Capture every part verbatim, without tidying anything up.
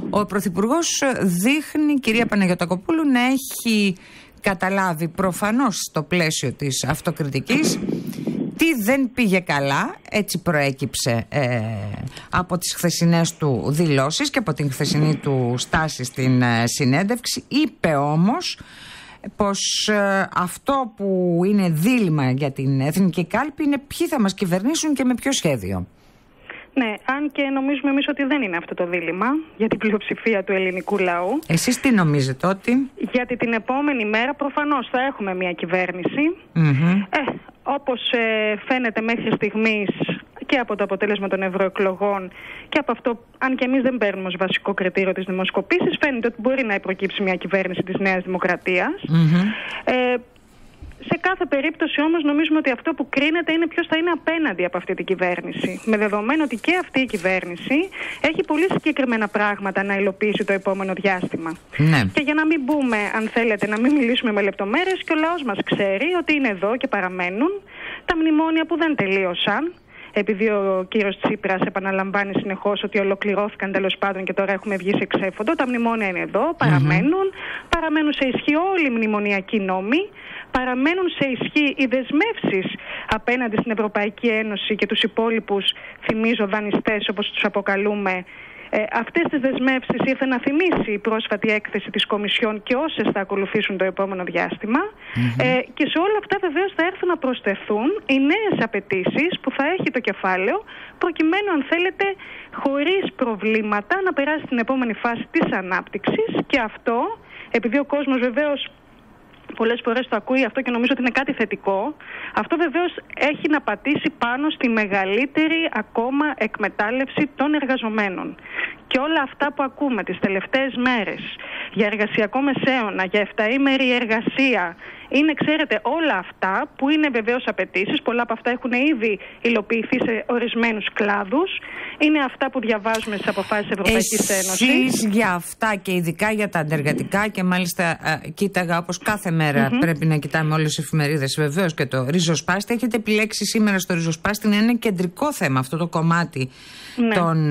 Ο Πρωθυπουργός δείχνει, κυρία Παναγιωτακοπούλου, να έχει καταλάβει προφανώς στο πλαίσιο της αυτοκριτικής τι δεν πήγε καλά. Έτσι προέκυψε ε, από τις χθεσινές του δηλώσεις και από την χθεσινή του στάση στην ε, συνέντευξη. Είπε όμως πως ε, αυτό που είναι δίλημμα για την εθνική κάλπη είναι ποιοι θα μας κυβερνήσουν και με ποιο σχέδιο. Ναι, αν και νομίζουμε εμείς ότι δεν είναι αυτό το δίλημμα για την πλειοψηφία του ελληνικού λαού. Εσείς τι νομίζετε ότι? Γιατί την επόμενη μέρα προφανώς θα έχουμε μια κυβέρνηση. Mm-hmm. Ε, όπως ε, φαίνεται μέχρι στιγμής και από το αποτέλεσμα των ευρωεκλογών και από αυτό, αν και εμείς δεν παίρνουμε ως βασικό κριτήριο τις δημοσκοπήσεις, φαίνεται ότι μπορεί να προκύψει μια κυβέρνηση της Νέας Δημοκρατίας. Mm-hmm. Ε, Σε κάθε περίπτωση όμως νομίζουμε ότι αυτό που κρίνεται είναι ποιος θα είναι απέναντι από αυτή την κυβέρνηση. Με δεδομένο ότι και αυτή η κυβέρνηση έχει πολύ συγκεκριμένα πράγματα να υλοποιήσει το επόμενο διάστημα. Ναι. Και για να μην μπούμε, αν θέλετε, να μην μιλήσουμε με λεπτομέρειες, και ο λαός μας ξέρει ότι είναι εδώ και παραμένουν τα μνημόνια που δεν τελείωσαν. Επειδή ο κύριος Τσίπρας επαναλαμβάνει συνεχώς ότι ολοκληρώθηκαν τέλος πάντων και τώρα έχουμε βγει σε ξέφοντο, τα μνημόνια είναι εδώ, παραμένουν, mm-hmm. παραμένουν σε ισχύ όλοι οι μνημονιακοί νόμοι, παραμένουν σε ισχύ οι δεσμεύσεις απέναντι στην Ευρωπαϊκή Ένωση και τους υπόλοιπους, θυμίζω, δανειστές όπως τους αποκαλούμε. Ε, αυτές τις δεσμεύσεις ήρθε να θυμίσει η πρόσφατη έκθεση της Κομισιόν και όσες θα ακολουθήσουν το επόμενο διάστημα. Mm-hmm. Ε, και σε όλα αυτά βεβαίως θα έρθουν να προσθεθούν οι νέες απαιτήσεις που θα έχει το κεφάλαιο, προκειμένου, αν θέλετε, χωρίς προβλήματα να περάσει στην επόμενη φάση της ανάπτυξης. Και αυτό, επειδή ο κόσμος βεβαίως πολλές φορές το ακούει αυτό και νομίζω ότι είναι κάτι θετικό, αυτό βεβαίως έχει να πατήσει πάνω στη μεγαλύτερη ακόμα εκμετάλλευση των εργαζομένων. Και όλα αυτά που ακούμε τις τελευταίες μέρες για εργασιακό μεσαίωνα, για εφταήμερη εργασία, είναι, ξέρετε, όλα αυτά που είναι βεβαίως απαιτήσεις. Πολλά από αυτά έχουν ήδη υλοποιηθεί σε ορισμένους κλάδους. Είναι αυτά που διαβάζουμε στις αποφάσεις Ευρωπαϊκής Ένωσης. Εσείς για αυτά και ειδικά για τα αντεργατικά, και μάλιστα α, κοίταγα όπως κάθε μέρα mm-hmm. πρέπει να κοιτάμε όλες τις εφημερίδες, βεβαίως και το ριζοσπάστη. Έχετε επιλέξει σήμερα στο ριζοσπάστη να είναι κεντρικό θέμα αυτό το κομμάτι ναι. των,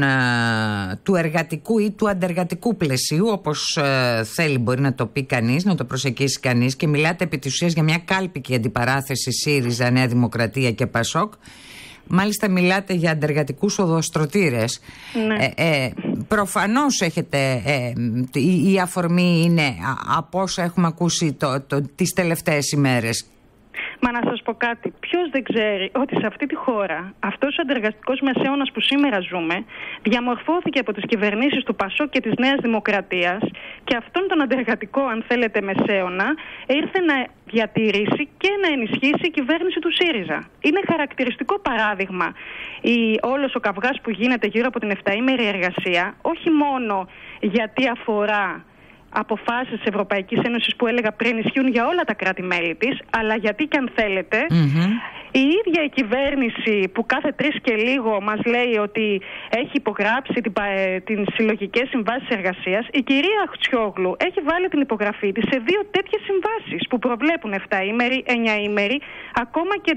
α, του εργατικού ή του αντεργατικού πλαισίου, όπως α, θέλει μπορεί να το πει κανείς, να το προσεγγίσει κανείς, και μιλάτε επί της ουσίας για μια κάλπικη αντιπαράθεση ΣΥΡΙΖΑ, Νέα Δημοκρατία και ΠΑΣΟΚ. Μάλιστα μιλάτε για αντεργατικούς οδοστρωτήρες. Ναι. Ε, ε, προφανώς έχετε, ε, η, η αφορμή είναι από όσα έχουμε ακούσει το, το, τις τελευταίες ημέρες. Μα να σας πω κάτι. Ποιος δεν ξέρει ότι σε αυτή τη χώρα αυτός ο αντεργατικός μεσαίωνας που σήμερα ζούμε διαμορφώθηκε από τις κυβερνήσεις του ΠΑΣΟΚ και της Νέας Δημοκρατίας, και αυτόν τον αντεργατικό, αν θέλετε, μεσαίωνα ήρθε να διατηρήσει και να ενισχύσει η κυβέρνηση του ΣΥΡΙΖΑ. Είναι χαρακτηριστικό παράδειγμα η, όλος ο καυγάς που γίνεται γύρω από την εφταήμερη εργασία, όχι μόνο γιατί αφορά αποφάσεις της Ευρωπαϊκής Ένωσης που έλεγα πριν ισχύουν για όλα τα κράτη-μέλη της, αλλά γιατί, και αν θέλετε, mm-hmm. η ίδια η κυβέρνηση που κάθε τρεις και λίγο μας λέει ότι έχει υπογράψει την, την συλλογικές συμβάσεις εργασίας, η κυρία Χτσιόγλου έχει βάλει την υπογραφή της σε δύο τέτοιες συμβάσεις που προβλέπουν εφταήμερη, εννιαήμερη, ακόμα και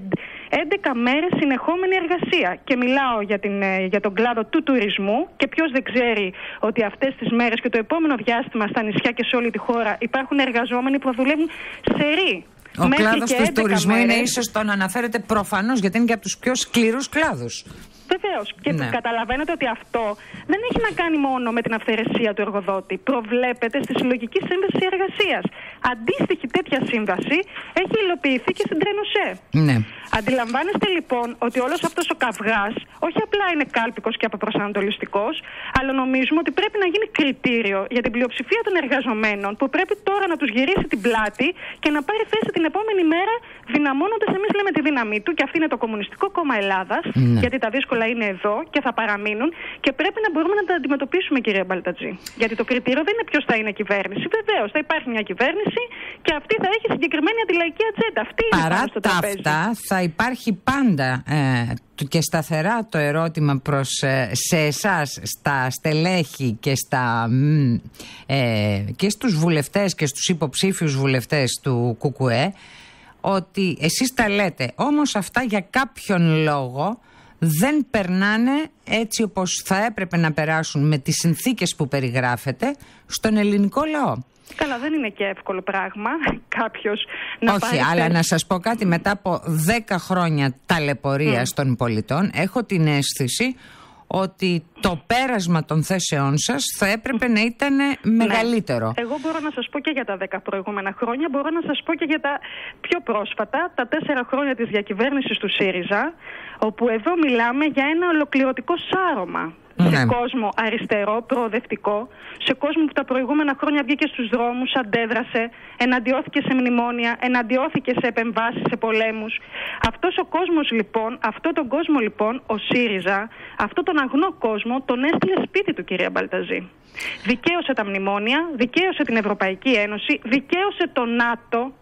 έντεκα μέρες συνεχόμενη εργασία. Και μιλάω για, την, για τον κλάδο του τουρισμού, και ποιος δεν ξέρει ότι αυτές τις μέρες και το επόμενο διάστημα στα νησιά και σε όλη τη χώρα υπάρχουν εργαζόμενοι που θα δουλεύουν σε ρί. Ο κλάδος του τουρισμού μέρες. Είναι ίσως το να αναφέρεται προφανώς, γιατί είναι και από τους πιο σκληρούς κλάδους. Βεβαίως. Και ναι. καταλαβαίνετε ότι αυτό δεν έχει να κάνει μόνο με την αυθαιρεσία του εργοδότη. Προβλέπεται στη Συλλογική Σύμβαση Εργασίας. Αντίστοιχη τέτοια σύμβαση έχει υλοποιηθεί και στην Τρένοσέ. Ναι. Αντιλαμβάνεστε λοιπόν ότι όλος αυτός ο καυγάς όχι απλά είναι κάλπικος και αποπροσανατολιστικός, αλλά νομίζουμε ότι πρέπει να γίνει κριτήριο για την πλειοψηφία των εργαζομένων, που πρέπει τώρα να τους γυρίσει την πλάτη και να πάρει θέση την επόμενη μέρα, δυναμώνοντας, εμείς λέμε, τη δύναμή του, και αυτή είναι το Κομμουνιστικό Κόμμα Ελλάδας, ναι. γιατί τα δύσκολα είναι εδώ και θα παραμείνουν, και πρέπει να μπορούμε να τα αντιμετωπίσουμε, κυρία Μπαλτατζή. Γιατί το κριτήριο δεν είναι ποιος θα είναι κυβέρνηση. Βεβαίως θα υπάρχει μια κυβέρνηση και αυτή θα έχει συγκεκριμένη αντιλαϊκή ατζέντα. Αυτή είναι Παρά στο τα αυτά, θα υπάρχει πάντα ε, και σταθερά το ερώτημα προς ε, σε εσάς, στα στελέχη και, στα, ε, και στους βουλευτές και στους υποψήφιους βουλευτές του ΚΚΕ, ότι εσείς τα λέτε, όμως αυτά για κάποιον λόγο δεν περνάνε έτσι όπως θα έπρεπε να περάσουν με τις συνθήκες που περιγράφεται στον ελληνικό λαό. Καλά, δεν είναι και εύκολο πράγμα κάποιος να Όχι, πάρει... αλλά να σας πω κάτι, μετά από δέκα χρόνια ταλαιπωρίας mm. των πολιτών, έχω την αίσθηση ότι το πέρασμα των θέσεών σας θα έπρεπε να ήταν μεγαλύτερο. Ναι. Εγώ μπορώ να σας πω και για τα δέκα προηγούμενα χρόνια, μπορώ να σας πω και για τα πιο πρόσφατα, τα τέσσερα χρόνια της διακυβέρνησης του ΣΥΡΙΖΑ, όπου εδώ μιλάμε για ένα ολοκληρωτικό σάρωμα. Ναι. Σε κόσμο αριστερό, προοδευτικό, σε κόσμο που τα προηγούμενα χρόνια βγήκε στους δρόμους, αντέδρασε, εναντιώθηκε σε μνημόνια, εναντιώθηκε σε επεμβάσεις, σε πολέμους. Αυτός ο κόσμος λοιπόν, αυτό τον κόσμο λοιπόν, ο ΣΥΡΙΖΑ, αυτό τον αγνό κόσμο, τον έστειλε σπίτι του, κυρία Μπαλταζή. Δικαίωσε τα μνημόνια, δικαίωσε την Ευρωπαϊκή Ένωση, δικαίωσε το ΝΑΤΟ.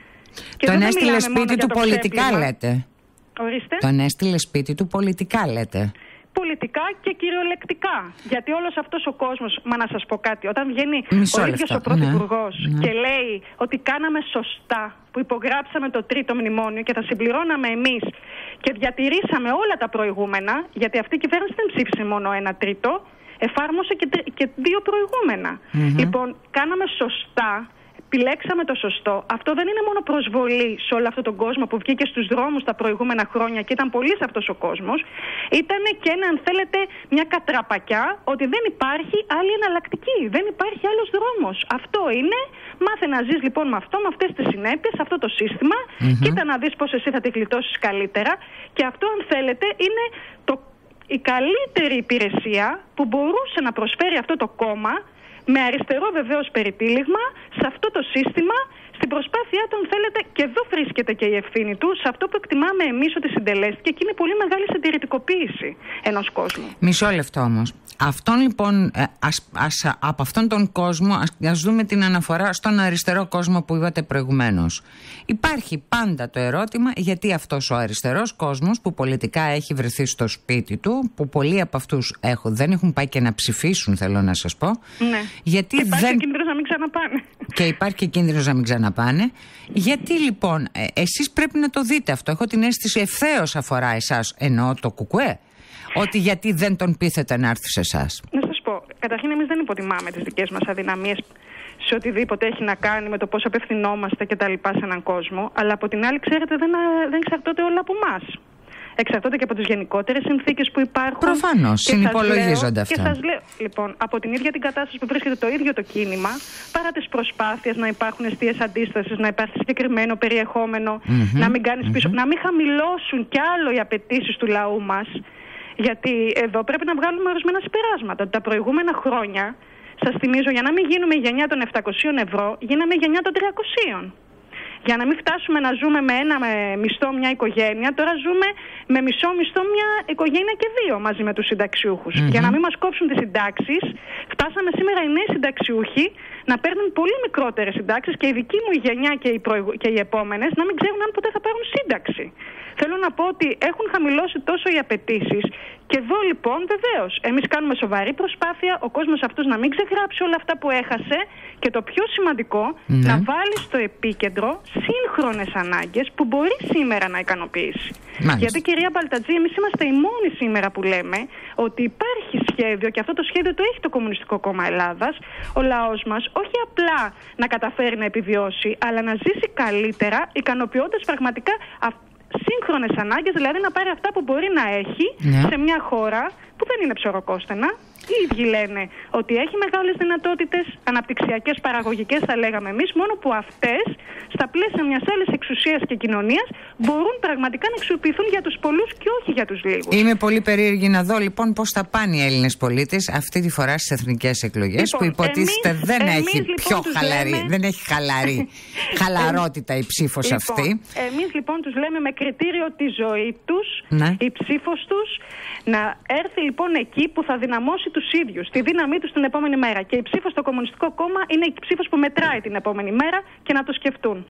Και τον έστειλε σπίτι του πολιτικά, ξέπλυμα. Λέτε. Ορίστε. Τον έστειλε σπίτι του πολιτικά, λέτε. Πολιτικά και κυριολεκτικά. Γιατί όλος αυτός ο κόσμος, μα να σας πω κάτι, όταν βγαίνει Μισό ο ίδιος λεφτά. ο Πρωθυπουργός ναι, ναι. και λέει ότι κάναμε σωστά που υπογράψαμε το τρίτο μνημόνιο και θα συμπληρώναμε εμείς και διατηρήσαμε όλα τα προηγούμενα, γιατί αυτή η κυβέρνηση δεν ψήφισε μόνο ένα τρίτο, εφάρμοσε και, και δύο προηγούμενα. Mm-hmm. Λοιπόν, κάναμε σωστά. Επιλέξαμε το σωστό. Αυτό δεν είναι μόνο προσβολή σε όλο αυτόν τον κόσμο που βγήκε στους δρόμους τα προηγούμενα χρόνια και ήταν πολύς αυτός ο κόσμος. Ήταν και ένα, αν θέλετε, μια κατραπακιά ότι δεν υπάρχει άλλη εναλλακτική. Δεν υπάρχει άλλος δρόμος. Αυτό είναι. Μάθε να ζεις λοιπόν με αυτό, με αυτές τις συνέπειες, αυτό το σύστημα. Mm-hmm. Κοίτα να δεις πώς εσύ θα τη γλιτώσεις καλύτερα. Και αυτό, αν θέλετε, είναι το, η καλύτερη υπηρεσία που μπορούσε να προσφέρει αυτό το κόμμα. Με αριστερό βεβαίως περιτύλιγμα σε αυτό το σύστημα, στην προσπάθειά του, αν θέλετε, και εδώ βρίσκεται και η ευθύνη του, σε αυτό που εκτιμάμε εμείς ότι συντελέστηκε και είναι πολύ μεγάλη συντηρητικοποίηση ενός κόσμου. Μισό λεπτό όμως. Αυτόν λοιπόν, ας, ας, από αυτόν τον κόσμο, ας, ας δούμε την αναφορά στον αριστερό κόσμο που είπατε προηγουμένως. Υπάρχει πάντα το ερώτημα γιατί αυτός ο αριστερός κόσμος που πολιτικά έχει βρεθεί στο σπίτι του, που πολλοί από αυτούς έχουν, δεν έχουν πάει και να ψηφίσουν, θέλω να σας πω. Ναι. Γιατί και υπάρχει δεν... και κίνδυνος να μην ξαναπάνε. Και υπάρχει και κίνδυνος να μην ξαναπάνε. Γιατί λοιπόν, ε, εσείς πρέπει να το δείτε αυτό. Έχω την αίσθηση ευθέως αφορά εσάς, εννοώ το ΚΚΕ. Ότι γιατί δεν τον πείθετε να έρθει σε εσάς. Να σας πω, καταρχήν εμείς δεν υποτιμάμε τις δικές μας αδυναμίες σε οτιδήποτε έχει να κάνει με το πώς απευθυνόμαστε και τα λοιπά σε έναν κόσμο. Αλλά από την άλλη, ξέρετε, δεν, δεν εξαρτώνται όλα από εμάς. Εξαρτώνται και από τις γενικότερες συνθήκες που υπάρχουν. Προφανώς, συνυπολογίζονται αυτά. Και σας λέω, λοιπόν, από την ίδια την κατάσταση που βρίσκεται το ίδιο το κίνημα, παρά τις προσπάθειες να υπάρχουν εστίες αντίστασης, να υπάρχει συγκεκριμένο περιεχόμενο, mm-hmm, να μην κάνεις mm-hmm. πίσω, να μην χαμηλώσουν κι άλλο οι απαιτήσεις του λαού μας. Γιατί εδώ πρέπει να βγάλουμε ορισμένα συμπεράσματα. Τα προηγούμενα χρόνια, σας θυμίζω, για να μην γίνουμε η γενιά των επτακοσίων ευρώ, γίναμε η γενιά των τριακοσίων. Για να μην φτάσουμε να ζούμε με ένα μισθό μια οικογένεια, τώρα ζούμε με μισό μισθό μια οικογένεια και δύο μαζί με τους συνταξιούχους. Mm-hmm. Για να μην μας κόψουν τις συντάξεις, φτάσαμε σήμερα οι νέοι συνταξιούχοι να παίρνουν πολύ μικρότερες συντάξεις και η δική μου γενιά και οι, προηγου... και οι επόμενες να μην ξέρουν αν ποτέ θα πάρουν σύνταξη. Θέλω να πω ότι έχουν χαμηλώσει τόσο οι απαιτήσεις. Και εδώ λοιπόν βεβαίως εμείς κάνουμε σοβαρή προσπάθεια ο κόσμος αυτός να μην ξεγράψει όλα αυτά που έχασε και το πιο σημαντικό ναι. να βάλει στο επίκεντρο σύγχρονες ανάγκες που μπορεί σήμερα να ικανοποιήσει. Μάλιστα. Γιατί κυρία Μπαλτατζή, εμείς είμαστε οι μόνοι σήμερα που λέμε ότι υπάρχει σχέδιο και αυτό το σχέδιο το έχει το Κομμουνιστικό Κόμμα Ελλάδας, ο λαός μας όχι απλά να καταφέρει να επιβιώσει, αλλά να ζήσει καλύτερα ικανοποιώντας πραγματικά αυτό. Σύγχρονες ανάγκες, δηλαδή να πάρει αυτά που μπορεί να έχει ναι. σε μια χώρα που δεν είναι ψωροκόστενα. Οι ίδιοι λένε ότι έχει μεγάλες δυνατότητες, αναπτυξιακές, παραγωγικές θα λέγαμε εμείς, μόνο που αυτές στα πλαίσια μιας άλλης εξουσίας και κοινωνίας μπορούν πραγματικά να αξιοποιηθούν για τους πολλούς και όχι για τους λίγους. Είμαι πολύ περίεργη να δω λοιπόν πώς θα πάνε οι Έλληνες πολίτες αυτή τη φορά στις εθνικές εκλογές λοιπόν, που υποτίθεται εμείς, δεν εμείς, έχει λοιπόν, πιο χαλαρή, λέμε... δεν έχει χαλαρή χαλαρότητα η ψήφος λοιπόν, αυτή. Εμείς λοιπόν τους λέμε με κριτήριο τη ζωή τους, ναι. η ψήφος τους, να έρθει λοιπόν εκεί που θα δυναμώσει τους ίδιους, τη δύναμή τους την επόμενη μέρα. Και η ψήφος στο Κομμουνιστικό Κόμμα είναι η ψήφος που μετράει την επόμενη μέρα και να το σκεφτούν.